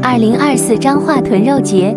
2024彰化豚肉节。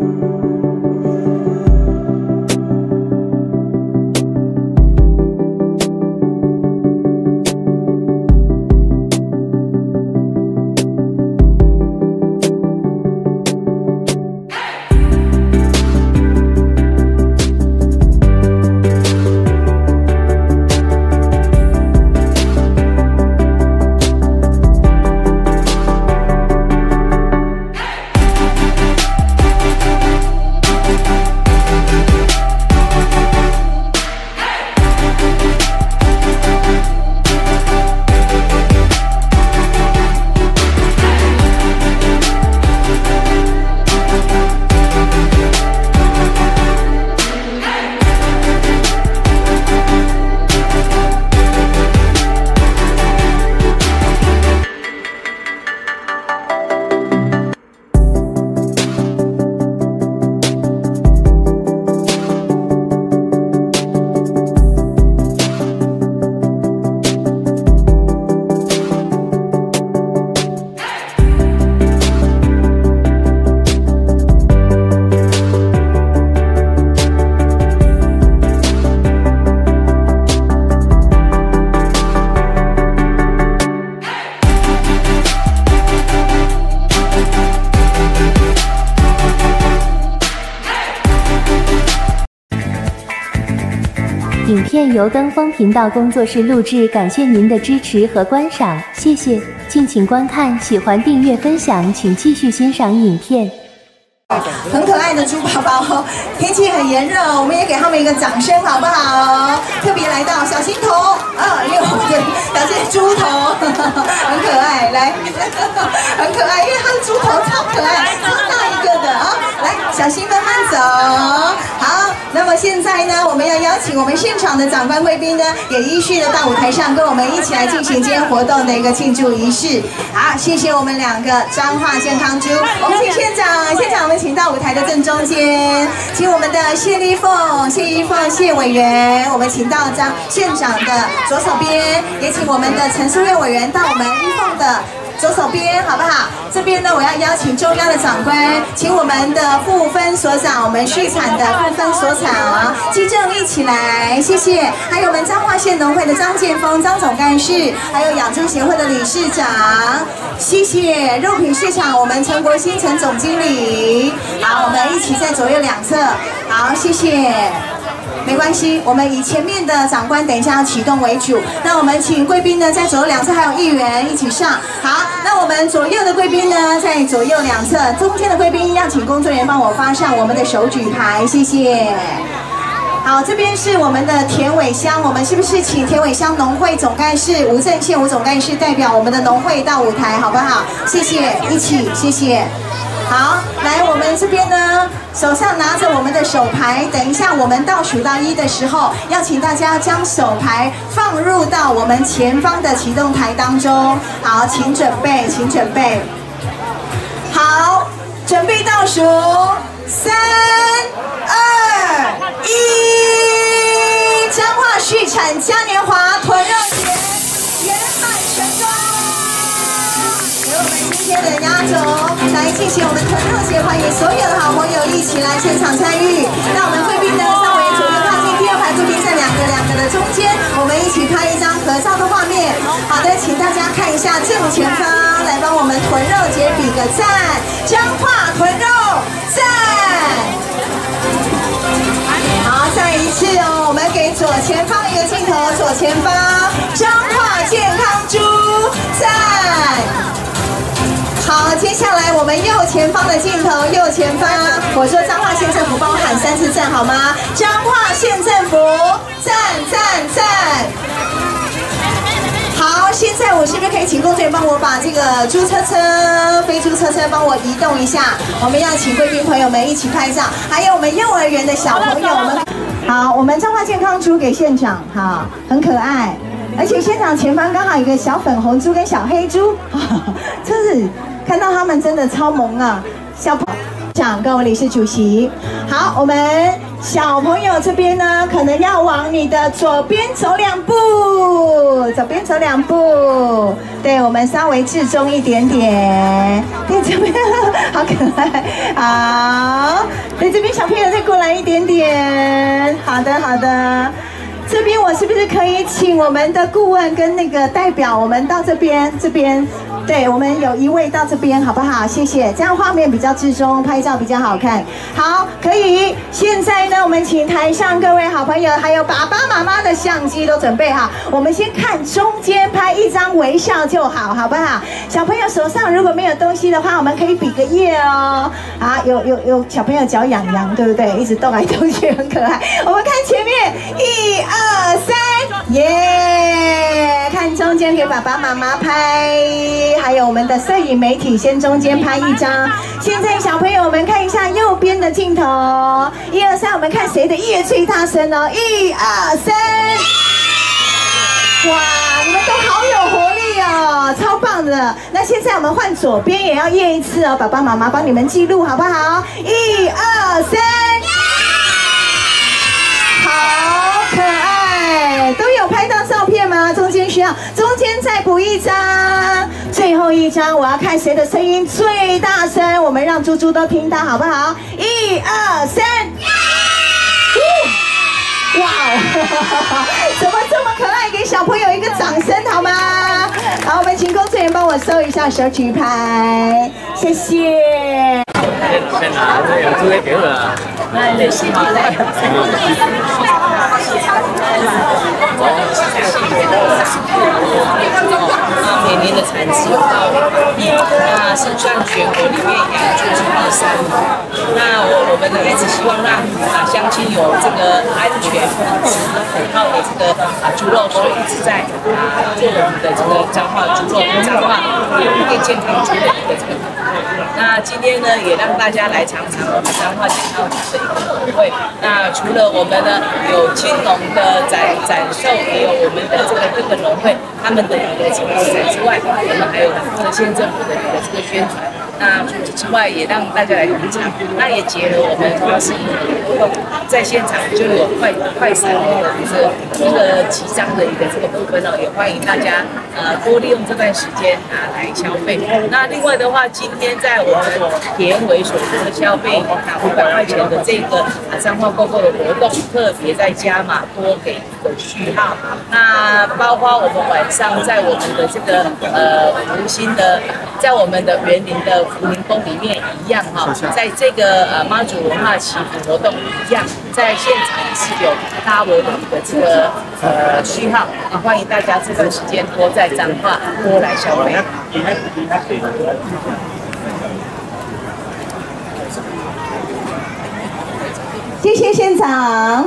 影片由登峰频道工作室录制，感谢您的支持和观赏，谢谢，敬请观看，喜欢订阅分享，请继续欣赏影片。 很可爱的猪宝宝，天气很炎热，我们也给他们一个掌声，好不好？特别来到小心头，6对，表现猪头，很可爱，来，很可爱，因为它的猪头超可爱，超大一个的啊！来，小心慢慢走，好。 那么现在呢，我们要邀请我们现场的长官贵宾呢，也依序的到舞台上，跟我们一起来进行今天活动的一个庆祝仪式。好，谢谢我们2个彰化健康猪，我们请县长我们请到舞台的正中间，请我们的谢丽凤谢委员，我们请到县长的左手边，也请我们的陈淑月委员到我们玉凤的 左手边好不好？这边呢，我要邀请中央的长官，请我们的副分所长，我们畜产的副分所长基正一起来，谢谢。还有我们彰化县农会的张建峰张总干事，还有养猪协会的理事长，谢谢。肉品市场我们陈国兴陈总经理，好，我们一起在左右两侧，好，谢谢。 没关系，我们以前面的长官等一下要启动为主。那我们请贵宾呢，在左右两侧还有议员一起上。好，那我们左右的贵宾呢，在左右两侧，中间的贵宾要请工作人员帮我发上我们的手举牌，谢谢。好，这边是我们的田尾乡，我们是不是请田尾乡农会总干事吴正宪吴总干事代表我们的农会到舞台，好不好？谢谢，一起，谢谢。 好，来，我们这边呢，手上拿着我们的手牌，等一下我们倒数到1的时候，要请大家将手牌放入到我们前方的启动台当中。好，请准备，请准备。好，准备倒数，3、2、1，彰化畜产嘉年华豚肉节圆满成功。 由我们今天的压轴来进行我们豚肉节，欢迎所有的好朋友一起来现场参与。那我们贵宾呢，稍微左右靠近第2排，贵宾在两个的中间，我们一起拍一张合照的画面。好的，请大家看一下正前方，来帮我们豚肉节比个赞，彰化豚肉赞。好，再一次哦，我们给左前方一个镜头，左前方彰化健康猪赞。 好，接下来我们右前方的镜头，右前方，我说彰化县政府帮我喊3次赞好吗？彰化县政府赞赞赞！好，现在我是不是可以请工作人员帮我把这个猪车车、非猪车车帮我移动一下？我们要请贵宾朋友们一起拍照，还有我们幼儿园的小朋友们。好，我们彰化健康猪给县长，好，很可爱。 而且现场前方刚好有一个小粉红猪跟小黑猪，真是看到他们真的超萌啊！小朋友跟我们理事主席，好，我们小朋友这边呢，可能要往你的左边走2步，左边走2步。对，我们稍微置中一点点。对，这边好可爱。好，对，这边小朋友再过来一点点。好的，好的。这边我是不是可以请我们的顾问跟那个代表，我们到这边？对，我们有一位到这边，好不好？谢谢，这样画面比较集中，拍照比较好看。好，可以。现在呢，我们请台上各位好朋友，还有爸爸妈妈的相机都准备好。我们先看中间拍一张微笑就好，好不好？小朋友手上如果没有东西的话，我们可以比个耶哦。好，有小朋友脚痒痒，对不对？一直动来动去，很可爱。我们看前面，1、2、3，耶！看中间给爸爸妈妈拍。还有我们的摄影媒体，先中间拍一张。现在小朋友，我们看一下右边的镜头，1、2、3，我们看谁的耶最大声哦！1、2、3，哇，你们都好有活力哦，超棒的。那现在我们换左边也要耶一次哦，爸爸妈妈帮你们记录好不好？1、2、3，好可爱，都有拍到照片吗？中间需要，中间再补一张。最后一张，我要看谁的声音最大声，我们让猪猪都听到，好不好？1、2、3，哇哦，怎么这么可爱？给小朋友一个掌声好吗？好，我们请工作人员帮我收一下手举牌，谢谢。 先拿这个猪给给我了。那你喜欢嘞？每年的产值有到1亿，那是算全国里面养猪是第3。那我们呢一直希望让乡亲有这个安全、品质很好的这个猪肉，所以一直在做我们的这个彰化猪肉、彰化更健康猪的一个这个。那今天呢，也让大家来尝尝我们彰化健康猪的一个口味。那除了我们呢有青农的展售，也有我们的这个各个农会他们的一个情报展之外，我们还有各县政府的一个这个宣传。那除此之外，也让大家来品尝。那也结合我们花市活动，在现场就有快闪的这个集章的一个这个部分哦，也欢迎大家多利用这段时间来消费。那另外的话，今天在我们田尾所做的消费500块钱的这个彰化购购的活动，特别在加码多给一个序号。那包括我们晚上在我们的这个福星的，在我们的园林的福林宫里面一样哈，在这个妈祖文化祈福活动一样，在现场是有大我的一个这个序号，欢迎大家这段时间多在彰化多来消费。 谢谢现场。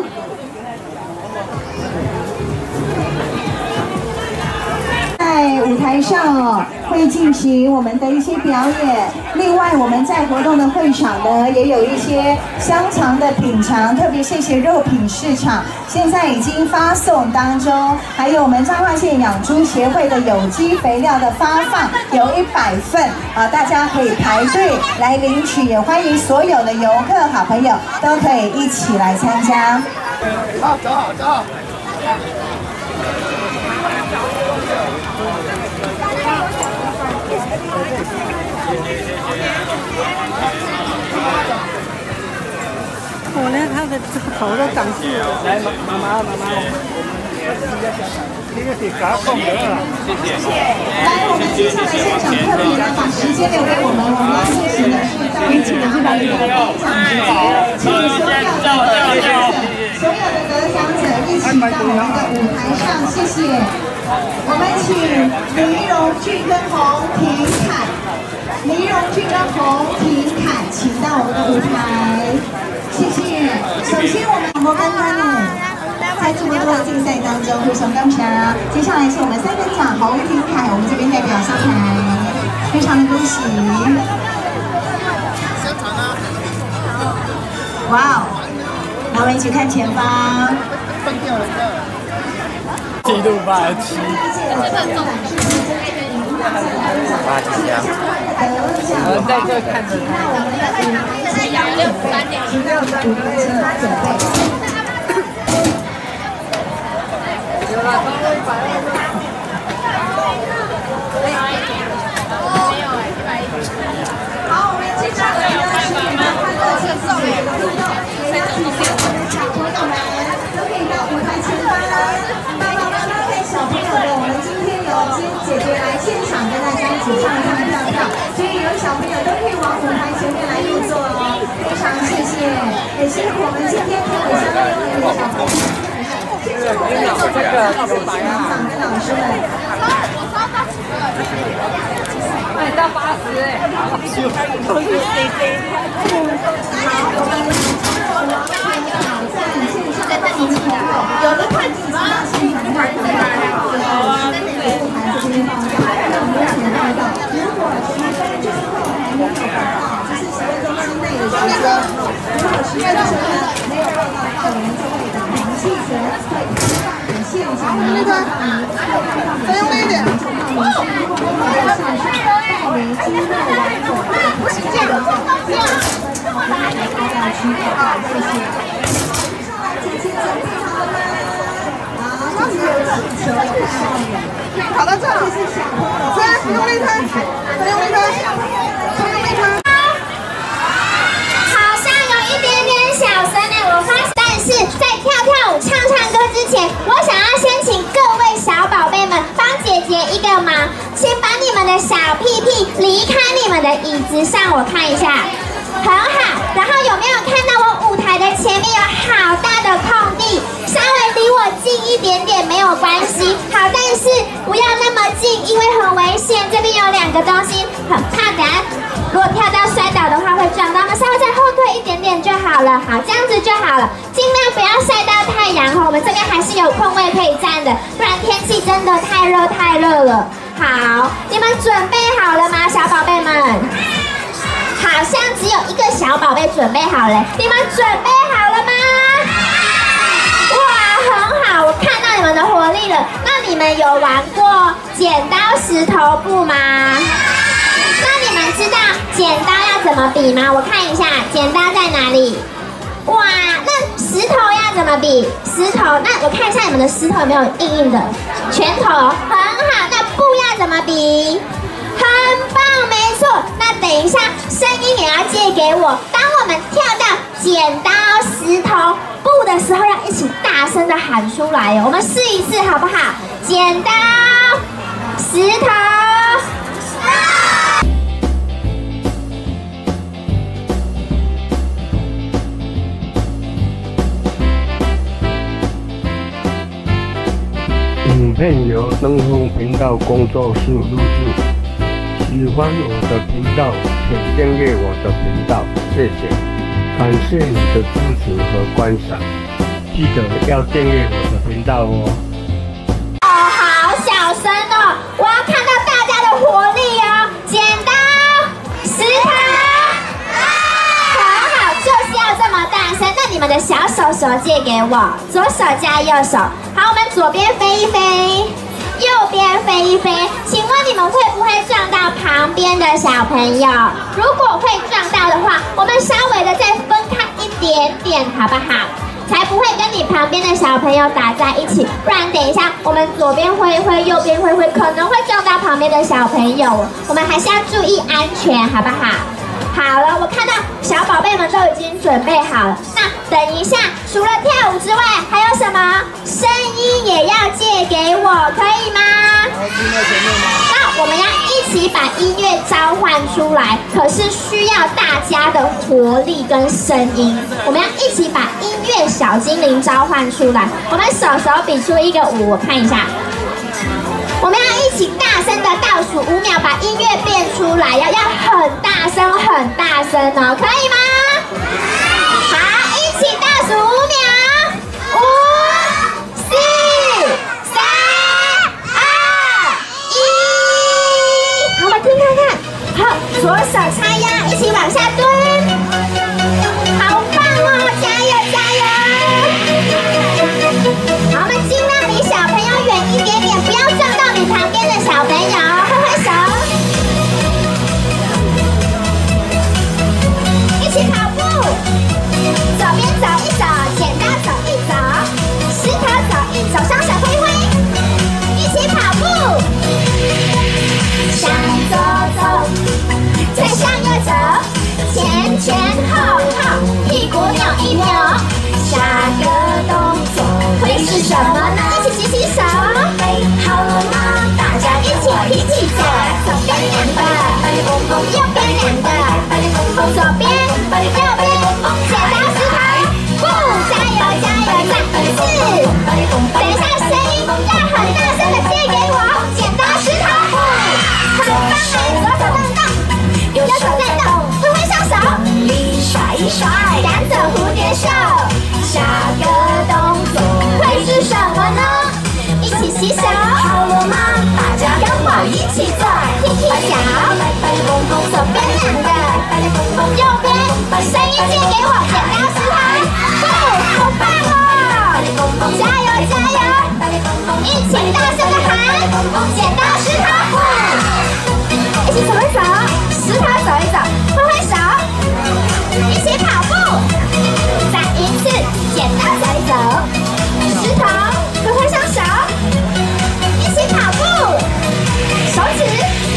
在舞台上会进行我们的一些表演，另外我们在活动的会场呢，也有一些香肠的品尝，特别谢谢肉品市场，现在已经发送当中，还有我们彰化县养猪协会的有机肥料的发放，有100份啊，大家可以排队来领取，也欢迎所有的游客好朋友都可以一起来参加。 好，走好，走好。 我呢，他的头都长树了。 来，妈妈，这个是嘎贡的了，谢谢。 来，我们接下来现场特别的把时间留给我们要进行的是张明庆的这个颁奖仪式，请所有的得奖者一起到我们的舞台上，谢谢。我们请黎荣俊跟洪廷凯，黎荣俊跟洪廷凯，请到我们的舞台，谢谢。首先我们摩根他们在这么多的竞赛当中非常刚强，接下来是我们3等奖洪廷凯，我们这边代表上台，非常的恭喜。哇哦！那我们一起看前方。 记录87。 8几箱。 得奖， 在这看着。 那我们的舞台请到舞台请他准备。好，我们接下来呢，请你们欢乐庆祝节的互动，也邀请所有的小朋友们都可以到舞台前方啦。爸爸妈妈带小朋友的，我们今天有姐姐来现场跟大家一起唱跳，所以有小朋友都可以往舞台前面来入座哦。非常谢谢，也辛苦我们今天田尾乡幼儿园的小朋友。谢谢我们的家长跟老师们。 卖到80哎！ 好，我们挑战线上的朋友，有的快进到现场的话，可能要在舞台这边报道，让我们一起报道。如果10分钟后还没有报道，就是10分钟之内的时间，如果10分钟呢没有报道的话，我们就会打赢弃权，会放现场的那个再用力一点。如果没有上上带为肌肉完整的请这个来到区报告，谢谢。上来姐姐准备好了吗？好，姐姐有气球有看到没？好了，这是小朋友，再用力推，再用力推，再用力推。 好像有一点点小声哎，我发现。但是在跳舞、唱歌之前，我想要先请各位小宝贝们帮姐姐一个忙，请把你们的小屁屁离开你们的椅子上，我看一下，很好。然后有没有看到我舞台的前面有好大的空地？稍微离我近一点点没有关系，好，但是不要那么近，因为很危险。这边有2个东西，很怕等下如果跳到摔倒的话会撞到，我们稍微再后退一点点就好了。好，这样子就好了，尽量不要晒到太阳哈。我们这边还是有空位可以站的，不然天气真的太热了。好，你们准备好了吗，小宝贝们？好像只有1个小宝贝准备好了，你们准备好了吗？哇，很好，我看到你们的活力了。那你们有玩过剪刀石头布吗？那你们知道剪刀要怎么比吗？我看一下，剪刀在哪里？哇，那石头要怎么比？石头，那我看一下你们的石头有没有硬硬的？拳头，很好。那布要怎么比？很棒，没错。那等一下，声音也要借给我。当我们跳到剪刀石头布的时候，要一起大声的喊出来哦。我们试一次好不好？剪刀石头。 影片由登峰频道工作室录制。喜欢我的频道，请订阅我的频道，谢谢。感谢你的支持和观赏，记得要订阅我的频道哦。 哦，好小声哦！我要看到大家的活力哦！剪刀石头，很好，就是要这么大声。那你们的小手借给我，左手加右手。好，我们左边飞一飞。右边飞一飞，请问你们会不会撞到旁边的小朋友？如果会撞到的话，我们稍微的再分开一点点，好不好？才不会跟你旁边的小朋友打在一起，不然等一下我们左边挥一挥，右边挥一挥，可能会撞到旁边的小朋友。我们还是要注意安全，好不好？好了，我看到小宝贝们都已经准备好了。那等一下，除了跳舞之外，还有什么？声音也要借给我，可以吗？那我们要一起把音乐召唤出来，可是需要大家的活力跟声音。我们要一起把音乐小精灵召唤出来。我们手比出一个5，我看一下。我们要一起大声的倒数5秒，把音乐变出来，要很大声哦，可以吗？好，一起倒数5秒，5、4、3、2、1。好，我们听看看。好，左手叉腰，一起往下蹲。好棒哦，加油！好，我们尽量离小朋友远一点点，不要撞到你旁边的小朋友，挥挥手。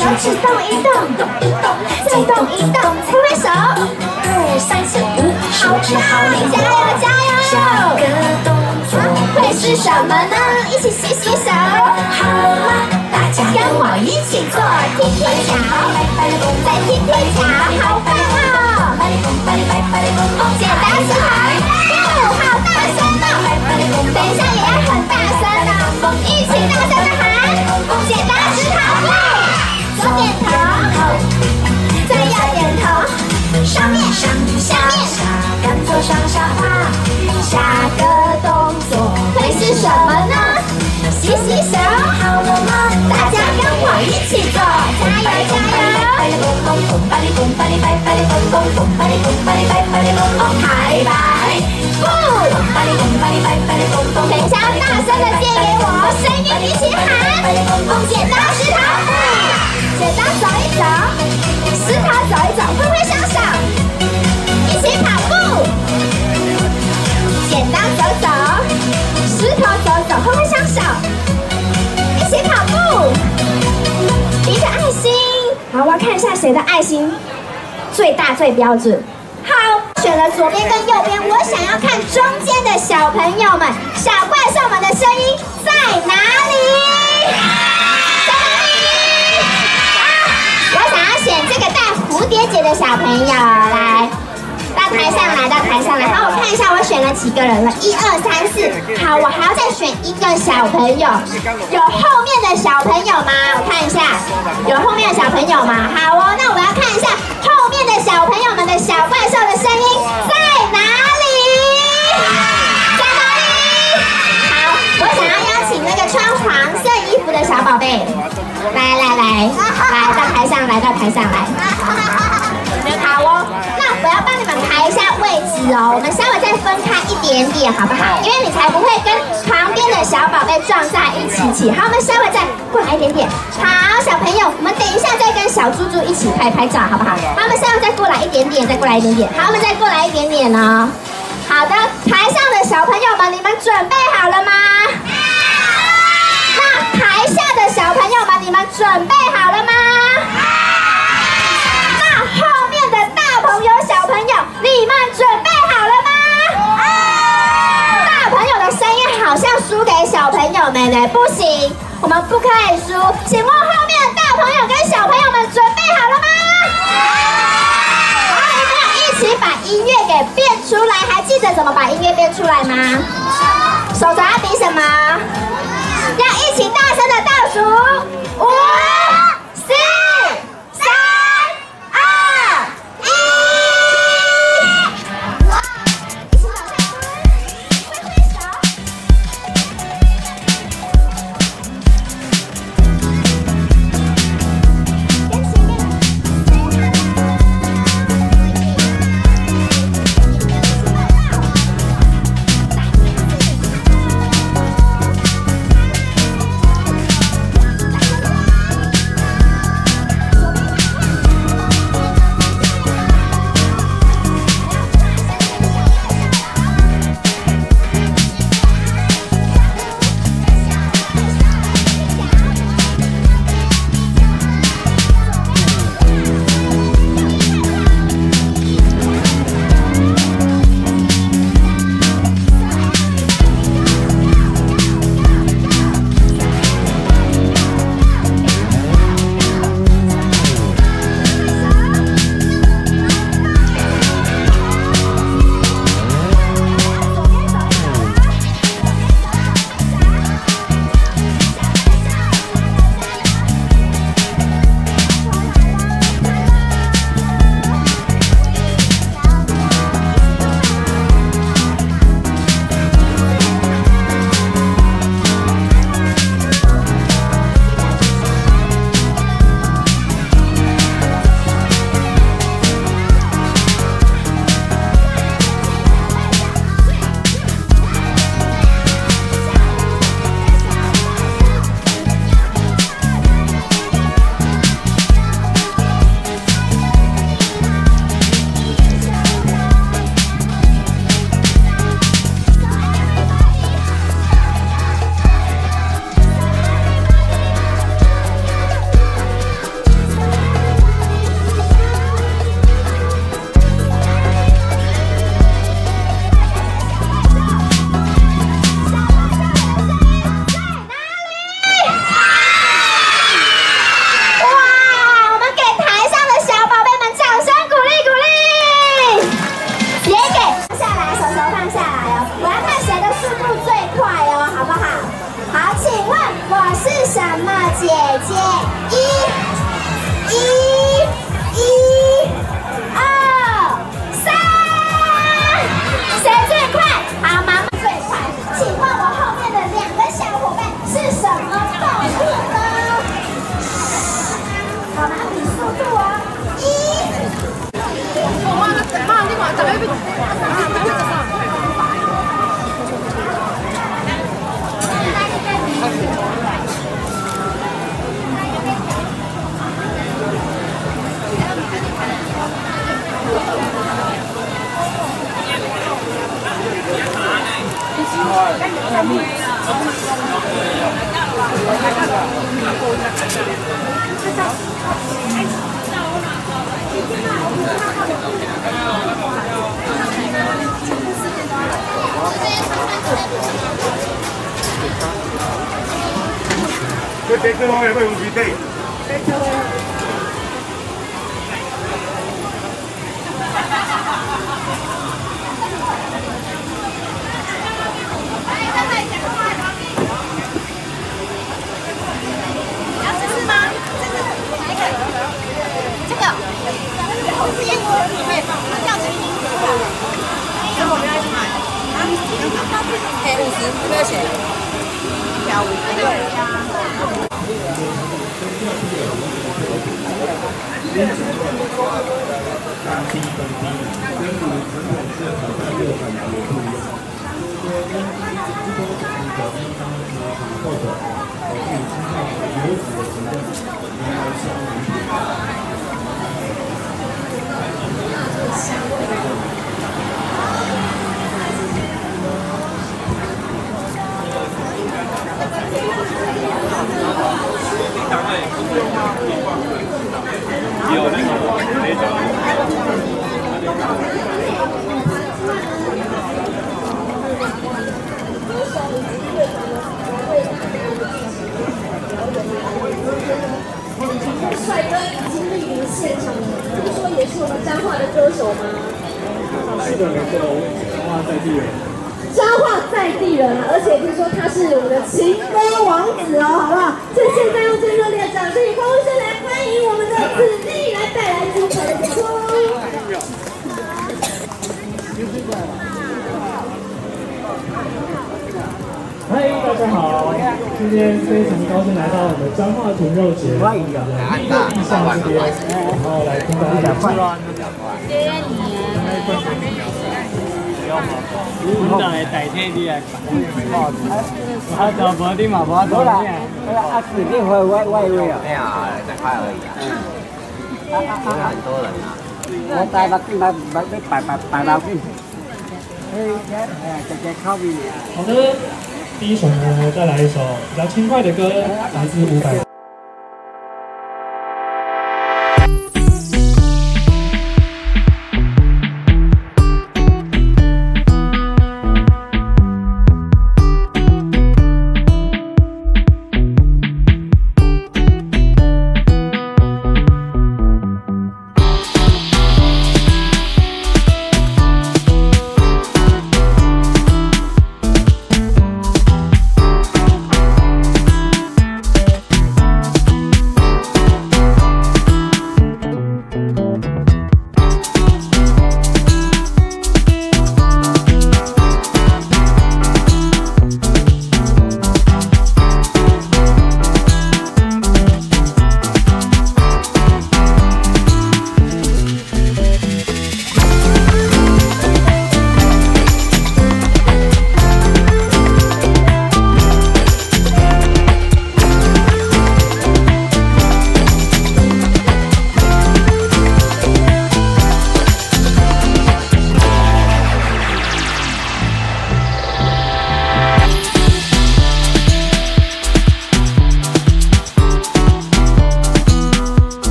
手指动一动，再动一动，挥挥手，2、3、4、5，手指好灵活，加油加油！下个动作会是什么呢？一起洗洗手，好了，大家跟我一起做踢踢脚，再踢踢脚，好棒哦！剪刀石头，好大声哦！等一下也要很大声哦，一起大声的喊，剪刀石头布，左点头，再右点头，上面下面，跟左上下滑，下个动作会是什么呢？洗洗手，好了吗？大家跟我一起做，加油加油！抬摆步，等一下大声的借给我，声音一起喊，剪刀石头布，剪刀走一走，石头走一走，挥挥双手，一起跑步，剪刀走走，石头走走，挥挥双手，一起跑步，一个爱心。好，我要看一下谁的爱心最大最标准。好，选了左边跟右边，我想要看中间的小朋友们，小怪兽们的声音在哪里？在哪里？我想要选这个带蝴蝶结的小朋友，来，到台上来，到台上来。好，我看一下我选了几个人了，1、2、3、4。好，我还要再选一个小朋友，有后面的小朋友吗？我看一下，有后面的小朋友吗？好哦，那我要看一下后面的小朋友们的小怪兽的声音在哪里？在哪里？好，我想要邀请那个穿黄色衣服的小宝贝，来，到台上来，到台上来。好哦，那我要帮你们排一下位置哦，我们稍微再分开一点点，好不好？因为你才不会跟旁边的小宝贝撞在一起。好，我们稍微再过来一点点。好，小朋友，我们等一下再跟小猪猪一起拍照，好不好？好，我们稍微再过来一点点，再过来一点点。好，我们再过来一点点哦。好的，台上的小朋友们，你们准备好了吗？那台下的小朋友们，你们准备好了吗？后面的大朋友、小朋友，你们准备好了吗？大朋友的声音好像输给小朋友们呢，不行，我们不可以输。请问后面的大朋友跟小朋友们准备好了吗？好，我们要一起把音乐给变出来，还记得怎么把音乐变出来吗？手肘要比什么？要一起大声的倒数5、4、3、2、1。 数哦。 这这个我也会有几对。 帅哥已经莅临现场了，听说也是我们彰化的歌手吗？ 是的，没错，彰化在地人。 彰化在地人啊，而且听说他是我们的情歌王子哦，好不好？所以现在用最热烈的掌声与欢呼声来欢迎我们的子弟来带来精彩的演出。 嗨，大家好！今天非常高兴来到我们彰化豚肉节的地上这边，然后来跟大家讲话。谢谢你。我来代替你来办。我做无你嘛无做咩？子弟会外围啊？ 没有啊，2块而已啊。很多人啊。 我带把摆到去。好的，第一首呢，再来一首比较轻快的歌，来自伍佰。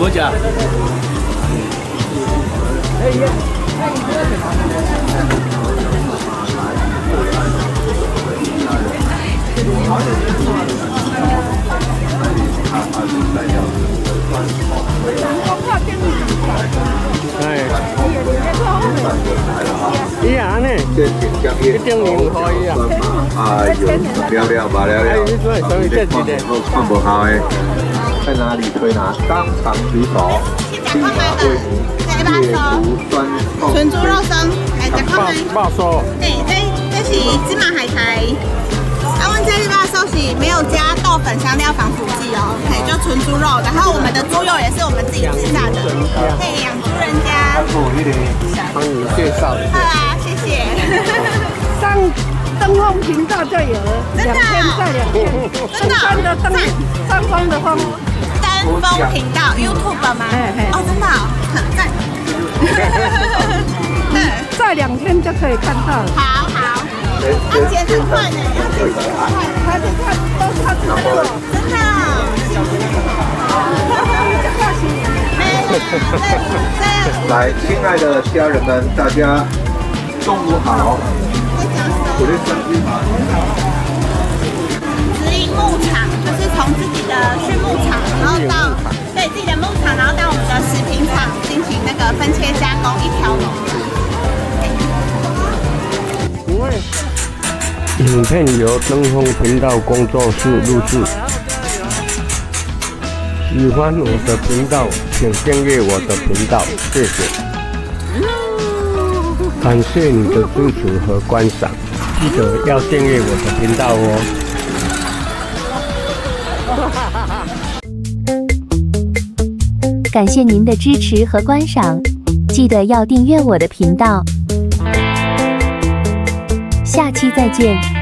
好食。伊啊呢？一定零可以啊。 哎呦，了吧了。看不好诶，在哪里推拿？当场举手。立马为您解除酸痛。 纯猪肉松，来食看卖。 肉酥。 嘿，这是芝麻海苔。阮这肉酥是没有加豆粉、香料、防腐剂哦，嘿，就纯猪肉。然后我们的猪肉也是我们自己制炸的，嘿，养猪人家。 帮你介绍一下。 好啊，谢谢。 上登峰频道就有了，2天再2天，登山的登，上峰的峰。 登峰频道 YouTube 吗？哦，真的很赞。 再2天就可以看到了。 好。要剪很快呢，要剪很快， 还是看都看直播， 真的。 来，亲爱的家人们，大家中午好。 直营牧场就是从自己的畜牧场，然后到自己的牧场，然后到我们的食品厂进行那个分切加工，一条龙。 影片由登峰频道工作室录制。喜欢我的频道，请订阅我的频道，谢谢。感谢你的支持和观赏，记得要订阅我的频道哦。感谢您的支持和观赏，记得要订阅我的频道。下期再见。